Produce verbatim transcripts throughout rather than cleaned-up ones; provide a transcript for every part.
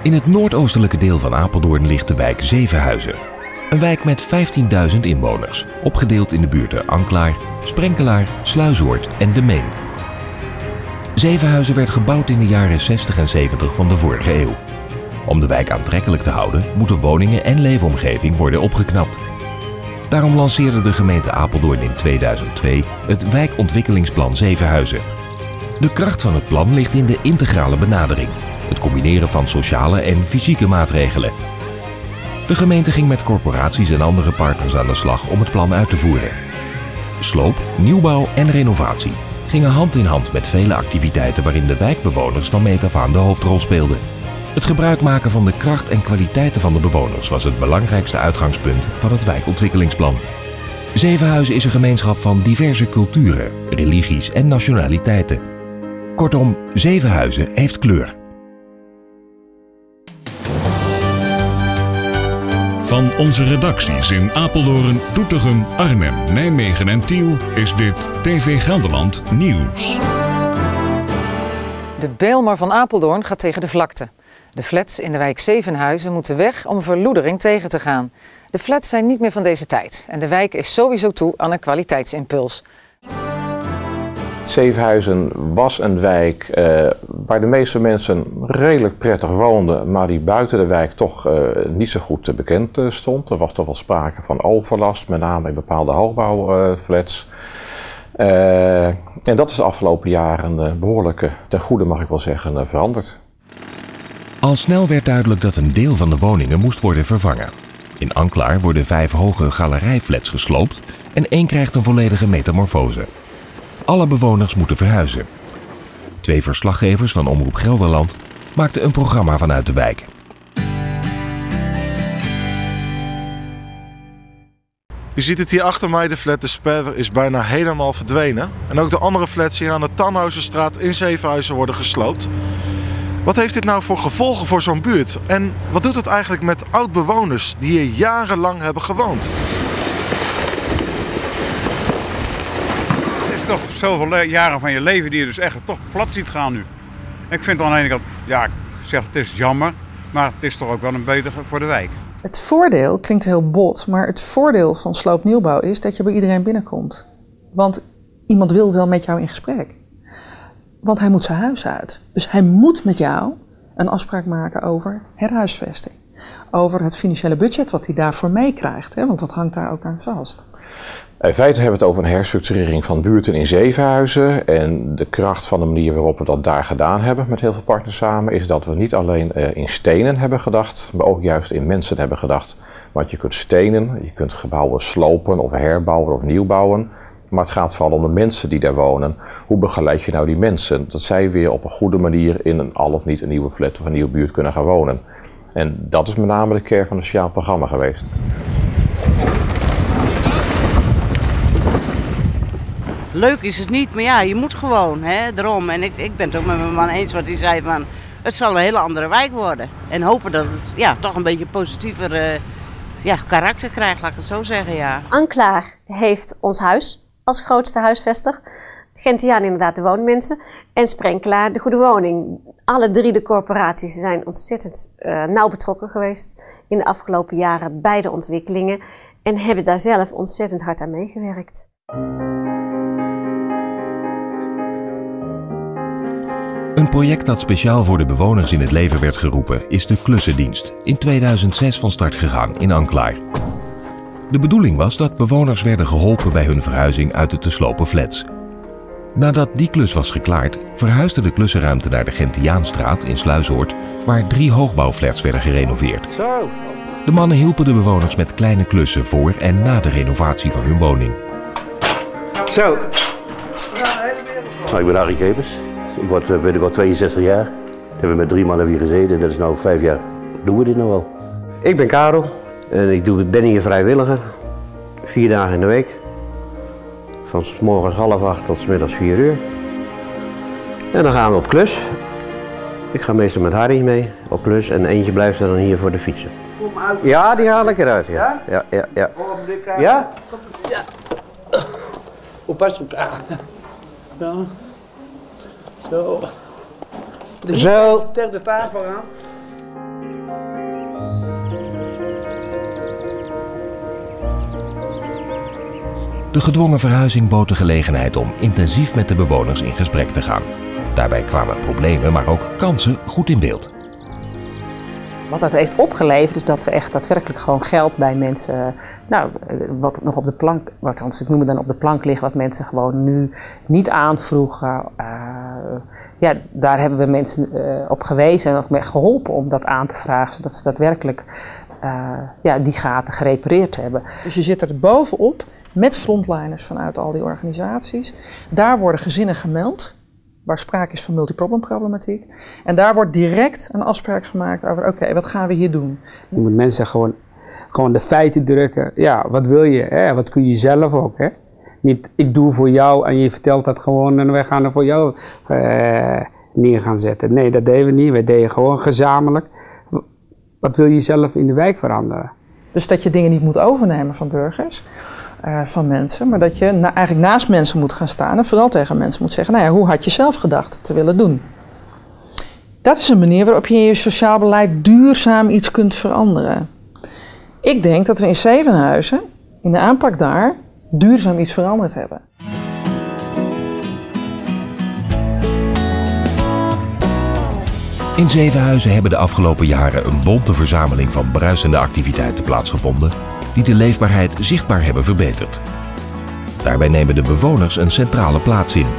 In het noordoostelijke deel van Apeldoorn ligt de wijk Zevenhuizen. Een wijk met vijftienduizend inwoners, opgedeeld in de buurten Anklaar, Sprenkelaar, Sluisoord en De Meen. Zevenhuizen werd gebouwd in de jaren zestig en zeventig van de vorige eeuw. Om de wijk aantrekkelijk te houden, moeten woningen en leefomgeving worden opgeknapt. Daarom lanceerde de gemeente Apeldoorn in tweeduizend twee het wijkontwikkelingsplan Zevenhuizen. De kracht van het plan ligt in de integrale benadering, het combineren van sociale en fysieke maatregelen. De gemeente ging met corporaties en andere partners aan de slag om het plan uit te voeren. Sloop, nieuwbouw en renovatie gingen hand in hand met vele activiteiten waarin de wijkbewoners van meet af aan de hoofdrol speelden. Het gebruik maken van de kracht en kwaliteiten van de bewoners was het belangrijkste uitgangspunt van het wijkontwikkelingsplan. Zevenhuizen is een gemeenschap van diverse culturen, religies en nationaliteiten. Kortom, Zevenhuizen heeft kleur. Van onze redacties in Apeldoorn, Doetinchem, Arnhem, Nijmegen en Tiel is dit T V Gelderland Nieuws. De Bijlmer van Apeldoorn gaat tegen de vlakte. De flats in de wijk Zevenhuizen moeten weg om verloedering tegen te gaan. De flats zijn niet meer van deze tijd en de wijk is sowieso toe aan een kwaliteitsimpuls. Zevenhuizen was een wijk uh, waar de meeste mensen redelijk prettig woonden, maar die buiten de wijk toch uh, niet zo goed bekend uh, stond. Er was toch wel sprake van overlast, met name in bepaalde hoogbouwflats. Uh, en dat is de afgelopen jaren uh, behoorlijk uh, ten goede, mag ik wel zeggen, uh, veranderd. Al snel werd duidelijk dat een deel van de woningen moest worden vervangen. In Anklaar worden vijf hoge galerijflats gesloopt en één krijgt een volledige metamorfose. Alle bewoners moeten verhuizen. Twee verslaggevers van Omroep Gelderland maakten een programma vanuit de wijk. U ziet het hier achter mij, de flat De Sperwer is bijna helemaal verdwenen. En ook de andere flats hier aan de Tannhausenstraat in Zevenhuizen worden gesloopt. Wat heeft dit nou voor gevolgen voor zo'n buurt? En wat doet het eigenlijk met oud-bewoners die hier jarenlang hebben gewoond? Het is toch zoveel jaren van je leven die je dus echt toch plat ziet gaan nu. Ik vind aan de ene kant, ja, ik zeg het is jammer, maar het is toch ook wel een beter voor de wijk. Het voordeel, klinkt heel bot, maar het voordeel van sloopnieuwbouw is dat je bij iedereen binnenkomt. Want iemand wil wel met jou in gesprek. Want hij moet zijn huis uit. Dus hij moet met jou een afspraak maken over herhuisvesting. Over het financiële budget wat hij daarvoor meekrijgt, hè, want dat hangt daar ook aan vast. In feite hebben we het over een herstructurering van buurten in Zevenhuizen. En de kracht van de manier waarop we dat daar gedaan hebben met heel veel partners samen, is dat we niet alleen in stenen hebben gedacht, maar ook juist in mensen hebben gedacht. Want je kunt stenen, je kunt gebouwen slopen of herbouwen of nieuwbouwen. Maar het gaat vooral om de mensen die daar wonen. Hoe begeleid je nou die mensen? Dat zij weer op een goede manier in een al of niet een nieuwe flat of een nieuwe buurt kunnen gaan wonen. En dat is met name de kern van het sociaal programma geweest. Leuk is het niet, maar ja, je moet gewoon, hè, daarom. En ik, ik ben het ook met mijn man eens wat hij zei van, het zal een hele andere wijk worden. En hopen dat het ja, toch een beetje positiever uh, ja, karakter krijgt, laat ik het zo zeggen, ja. Anklaar heeft ons huis als grootste huisvester. Gentiaan inderdaad de woonmensen. En Sprenkelaar de goede woning. Alle drie de corporaties zijn ontzettend uh, nauw betrokken geweest in de afgelopen jaren bij de ontwikkelingen. En hebben daar zelf ontzettend hard aan meegewerkt. Een project dat speciaal voor de bewoners in het leven werd geroepen is de Klussendienst, in tweeduizend zes van start gegaan in Anklaar. De bedoeling was dat bewoners werden geholpen bij hun verhuizing uit de te slopen flats. Nadat die klus was geklaard, verhuisde de klussenruimte naar de Gentiaanstraat in Sluisoord, waar drie hoogbouwflats werden gerenoveerd. Zo. De mannen hielpen de bewoners met kleine klussen voor en na de renovatie van hun woning. Zo. Nou, ik ben Harry Kepers. Ik word binnenkort tweeënzestig jaar. We hebben met drie mannen hier gezeten. Dat is nu vijf jaar. Doen we dit nou wel? Ik ben Karel en ik doe, ben hier vrijwilliger. Vier dagen in de week. Van 's morgens half acht tot 's middags vier uur. En dan gaan we op klus. Ik ga meestal met Harry mee op klus en eentje blijft er dan hier voor de fietsen. Ja, die haal ik eruit. Ja, ja, ja. Ja? Ja? Ja? Ja. Hoe past het? Ja. Zo. Zo. Tegen de tafel aan. De gedwongen verhuizing bood de gelegenheid om intensief met de bewoners in gesprek te gaan. Daarbij kwamen problemen, maar ook kansen goed in beeld. Wat dat heeft opgeleverd is dat we echt daadwerkelijk gewoon geld bij mensen, nou, wat nog op de plank, wat ik noem dan op de plank ligt, wat mensen gewoon nu niet aanvroegen. Uh, ja, daar hebben we mensen uh, op gewezen en ook mee geholpen om dat aan te vragen, zodat ze daadwerkelijk uh, ja, die gaten gerepareerd hebben. Dus je zit er bovenop met frontliners vanuit al die organisaties. Daar worden gezinnen gemeld, waar sprake is van multiproblemproblematiek. En daar wordt direct een afspraak gemaakt over, oké, okay, wat gaan we hier doen? Je moet mensen gewoon, gewoon de feiten drukken. Ja, wat wil je? Hè? Wat kun je zelf ook? Hè? Niet, ik doe voor jou en je vertelt dat gewoon en wij gaan er voor jou uh, neer gaan zetten. Nee, dat deden we niet. We deden gewoon gezamenlijk. Wat wil je zelf in de wijk veranderen? Dus dat je dingen niet moet overnemen van burgers. Uh, van mensen, maar dat je na, eigenlijk naast mensen moet gaan staan en vooral tegen mensen moet zeggen, nou ja, hoe had je zelf gedacht te willen doen? Dat is een manier waarop je in je sociaal beleid duurzaam iets kunt veranderen. Ik denk dat we in Zevenhuizen, in de aanpak daar, duurzaam iets veranderd hebben. In Zevenhuizen hebben de afgelopen jaren een bonte verzameling van bruisende activiteiten plaatsgevonden die de leefbaarheid zichtbaar hebben verbeterd. Daarbij nemen de bewoners een centrale plaats in.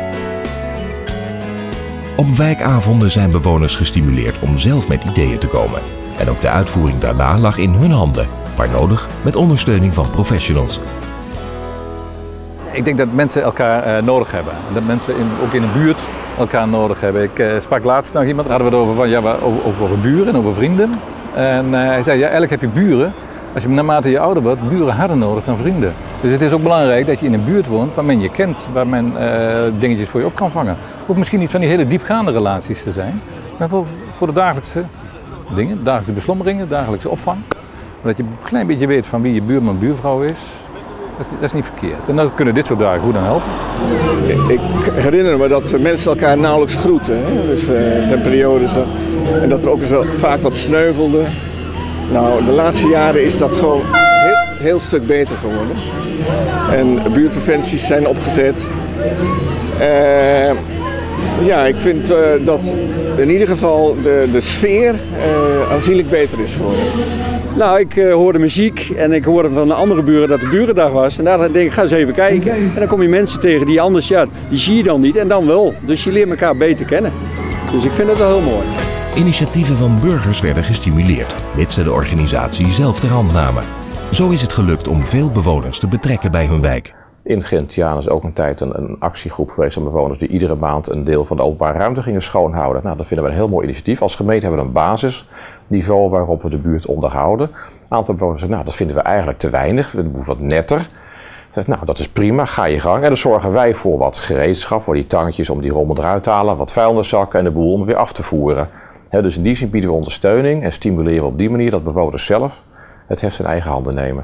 Op wijkavonden zijn bewoners gestimuleerd om zelf met ideeën te komen. En ook de uitvoering daarna lag in hun handen, waar nodig met ondersteuning van professionals. Ik denk dat mensen elkaar uh, nodig hebben. Dat mensen in, ook in de buurt elkaar nodig hebben. Ik uh, sprak laatst nog iemand, hadden we het over, van, ja, over, over, over buren en over vrienden. En uh, hij zei, ja, eigenlijk heb je buren. Als je naarmate je ouder wordt, buren harder nodig dan vrienden. Dus het is ook belangrijk dat je in een buurt woont waar men je kent, waar men uh, dingetjes voor je op kan vangen. Ook misschien niet van die hele diepgaande relaties te zijn, maar voor, voor de dagelijkse dingen, dagelijkse beslommeringen, dagelijkse opvang. Maar dat je een klein beetje weet van wie je buurman buurvrouw is, dat is, dat is niet verkeerd. En dat kunnen dit soort dagen goed aan helpen. Ik herinner me dat mensen elkaar nauwelijks groeten. Hè? Dus uh, er zijn periodes dat, en dat er ook eens wel vaak wat sneuvelde. Nou, de laatste jaren is dat gewoon een heel, heel stuk beter geworden. En buurtpreventies zijn opgezet. Uh, ja, ik vind uh, dat in ieder geval de, de sfeer uh, aanzienlijk beter is geworden. Nou, ik uh, hoorde muziek en ik hoorde van de andere buren dat de burendag was. En daar denk ik, ga eens even kijken. En dan kom je mensen tegen die anders, ja, die zie je dan niet en dan wel. Dus je leert elkaar beter kennen. Dus ik vind het wel heel mooi. Initiatieven van burgers werden gestimuleerd, mits ze de organisatie zelf ter hand namen. Zo is het gelukt om veel bewoners te betrekken bij hun wijk. In Gentiaan is ook een tijd een, een actiegroep geweest van bewoners die iedere maand een deel van de openbare ruimte gingen schoonhouden. Nou, dat vinden we een heel mooi initiatief. Als gemeente hebben we een basisniveau waarop we de buurt onderhouden. Een aantal bewoners zeggen, nou, dat vinden we eigenlijk te weinig, we moeten wat netter. Nou, dat is prima, ga je gang. En dan zorgen wij voor wat gereedschap, voor die tangetjes om die rommel eruit te halen, wat vuilniszakken en de boel om het weer af te voeren. He, dus in die zin bieden we ondersteuning en stimuleren op die manier dat bewoners zelf het heft in eigen handen nemen.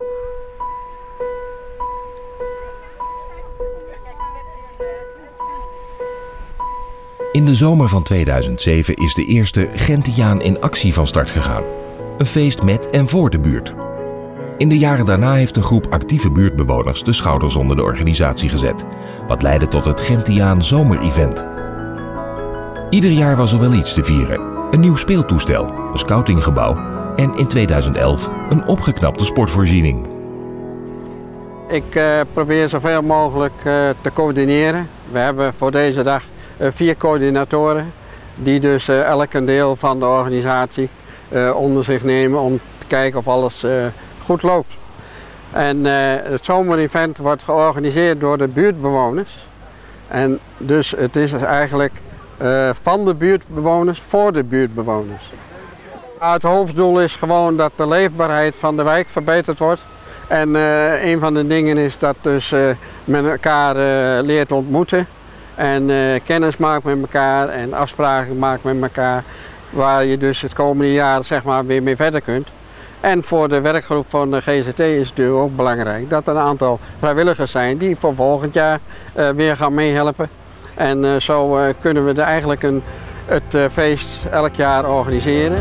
In de zomer van tweeduizend zeven is de eerste Gentiaan in actie van start gegaan. Een feest met en voor de buurt. In de jaren daarna heeft een groep actieve buurtbewoners de schouders onder de organisatie gezet, wat leidde tot het Gentiaan Zomer-event. Ieder jaar was er wel iets te vieren. Een nieuw speeltoestel, een scoutinggebouw en in tweeduizend elf een opgeknapte sportvoorziening. Ik uh, probeer zoveel mogelijk uh, te coördineren. We hebben voor deze dag uh, vier coördinatoren die dus uh, elk een deel van de organisatie uh, onder zich nemen om te kijken of alles uh, goed loopt. En uh, het zomerevent wordt georganiseerd door de buurtbewoners. En dus het is eigenlijk Uh, van de buurtbewoners voor de buurtbewoners. Het hoofddoel is gewoon dat de leefbaarheid van de wijk verbeterd wordt. En uh, een van de dingen is dat dus uh, men elkaar uh, leert ontmoeten. En uh, kennis maakt met elkaar en afspraken maakt met elkaar. Waar je dus het komende jaar zeg maar, weer mee verder kunt. En voor de werkgroep van de G Z T is het natuurlijk ook belangrijk dat er een aantal vrijwilligers zijn die voor volgend jaar uh, weer gaan meehelpen. En uh, zo uh, kunnen we er eigenlijk een, het uh, feest elk jaar organiseren.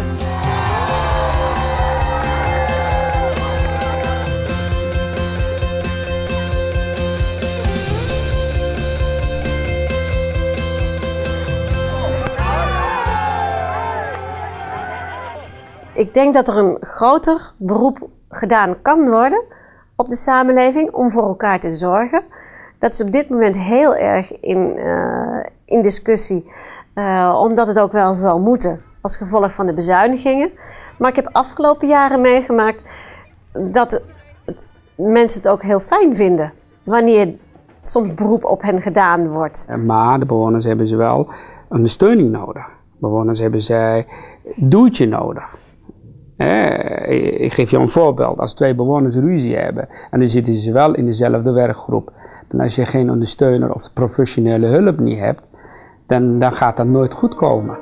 ik denk dat er een groter beroep gedaan kan worden op de samenleving om voor elkaar te zorgen. Dat is op dit moment heel erg in, uh, in discussie, uh, omdat het ook wel zal moeten als gevolg van de bezuinigingen. Maar ik heb afgelopen jaren meegemaakt dat het, het, mensen het ook heel fijn vinden wanneer soms beroep op hen gedaan wordt. Maar de bewoners hebben ze wel ondersteuning nodig. Bewoners hebben zij een duwtje nodig. Eh, ik geef je een voorbeeld. Als twee bewoners ruzie hebben en dan zitten ze wel in dezelfde werkgroep. En als je geen ondersteuner of professionele hulp niet hebt, dan, dan gaat dat nooit goed komen.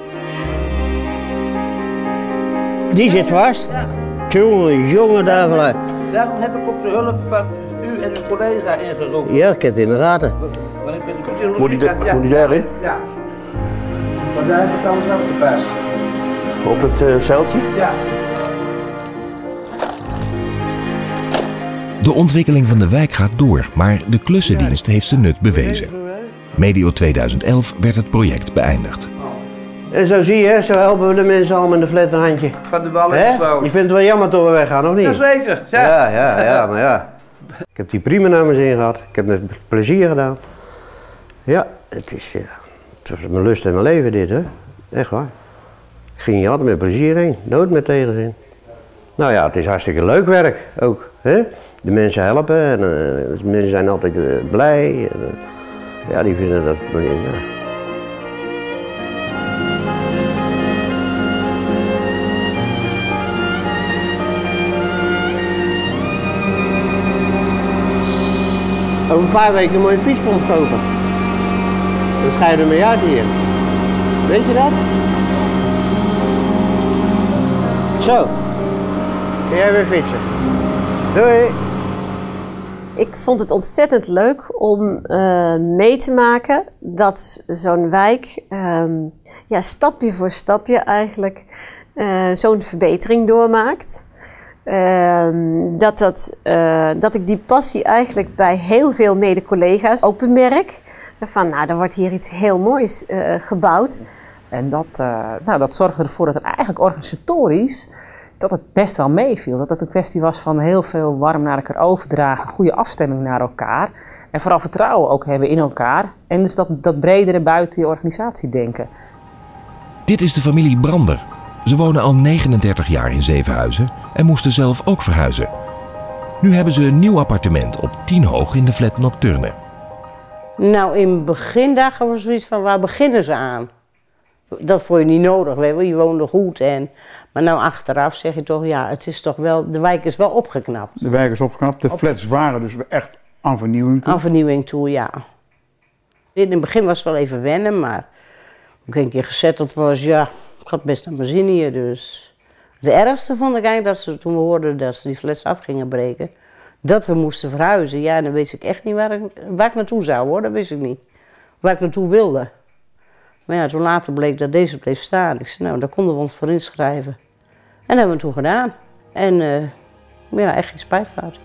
Die zit vast. Ja. Jongen, jongen daarvan. Daarom heb ik ook de hulp van u en uw collega ingeroepen. Ja, ik heb het in de gaten. Want ik ben goed in Moet die, ja, moet die daarin? Ja. Maar daar heb ik alles afgepast. Op het uh, zeiltje? Ja. De ontwikkeling van de wijk gaat door, maar de klussendienst heeft zijn nut bewezen. Medio tweeduizend elf werd het project beëindigd. En zo zie je, zo helpen we de mensen allemaal in de flat een handje. Van de wal in de Je vindt het wel jammer dat we weggaan, of niet? Jazeker. Ja. ja, ja, ja, maar ja. Ik heb die prima naar mijn zin gehad. Ik heb met plezier gedaan. Ja, het is, ja, het was mijn lust en mijn leven dit, hè. Echt waar. Ik ging hier altijd met plezier heen, nooit met tegenzin. Nou ja, het is hartstikke leuk werk ook, hè. De mensen helpen en uh, de mensen zijn altijd uh, blij. En, uh, ja, die vinden dat... Ja. Over een paar weken moet je een fietspomp kopen. Dan schij je ermee uit hier. Weet je dat? Zo. Kun jij weer fietsen. Doei. Ik vond het ontzettend leuk om uh, mee te maken dat zo'n wijk um, ja, stapje voor stapje eigenlijk uh, zo'n verbetering doormaakt. Uh, dat, dat, uh, dat ik die passie eigenlijk bij heel veel mede-collega's openmerk. Van, nou, er wordt hier iets heel moois uh, gebouwd. En dat, uh, nou, dat zorgde ervoor dat het eigenlijk organisatorisch dat het best wel meeviel. Dat het een kwestie was van heel veel warm naar elkaar overdragen, goede afstemming naar elkaar. En vooral vertrouwen ook hebben in elkaar. En dus dat, dat bredere buiten je organisatie denken. Dit is de familie Brander. Ze wonen al negenendertig jaar in Zevenhuizen en moesten zelf ook verhuizen. Nu hebben ze een nieuw appartement op tien hoog in de flat Nocturne. Nou, in het begin dachten we zoiets van, waar beginnen ze aan? Dat vond je niet nodig, weet je, je woonde goed. En, maar nou achteraf zeg je toch, ja, het is toch wel, de wijk is wel opgeknapt. De wijk is opgeknapt, de flats waren dus echt aan vernieuwing toe. Aan vernieuwing toe, ja. In het begin was het wel even wennen, maar toen ik een keer gezetteld was, ja, ik had best naar mijn zin hier, dus. Het ergste vond ik eigenlijk dat ze, toen we hoorden dat ze die flats af gingen breken, dat we moesten verhuizen. Ja, en dan wist ik echt niet waar ik, waar ik naartoe zou, hoor, dat wist ik niet. Waar ik naartoe wilde. Maar ja, toen later bleek dat deze bleef staan. Ik zei, nou, daar konden we ons voor inschrijven. En dat hebben we toen gedaan. En uh, ja, echt geen spijt gehad.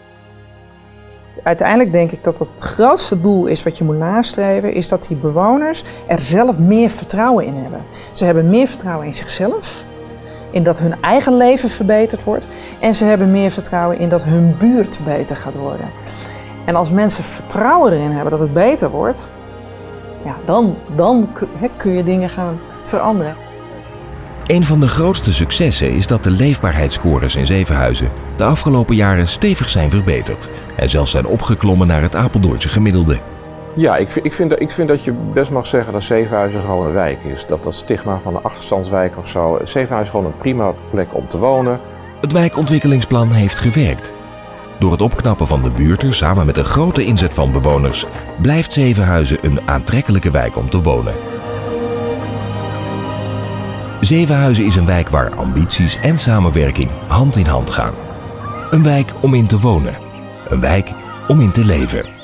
Uiteindelijk denk ik dat het, het grootste doel is wat je moet nastreven, is dat die bewoners er zelf meer vertrouwen in hebben. Ze hebben meer vertrouwen in zichzelf, in dat hun eigen leven verbeterd wordt. En ze hebben meer vertrouwen in dat hun buurt beter gaat worden. En als mensen vertrouwen erin hebben dat het beter wordt, ja, dan, dan kun je dingen gaan veranderen. Een van de grootste successen is dat de leefbaarheidsscores in Zevenhuizen de afgelopen jaren stevig zijn verbeterd en zelfs zijn opgeklommen naar het Apeldoornse gemiddelde. Ja, ik vind, ik, vind, ik vind dat je best mag zeggen dat Zevenhuizen gewoon een wijk is. Dat dat stigma van een achterstandswijk of zo. Zevenhuizen is gewoon een prima plek om te wonen. Het wijkontwikkelingsplan heeft gewerkt. Door het opknappen van de buurten samen met een grote inzet van bewoners blijft Zevenhuizen een aantrekkelijke wijk om te wonen. Zevenhuizen is een wijk waar ambities en samenwerking hand in hand gaan. Een wijk om in te wonen. Een wijk om in te leven.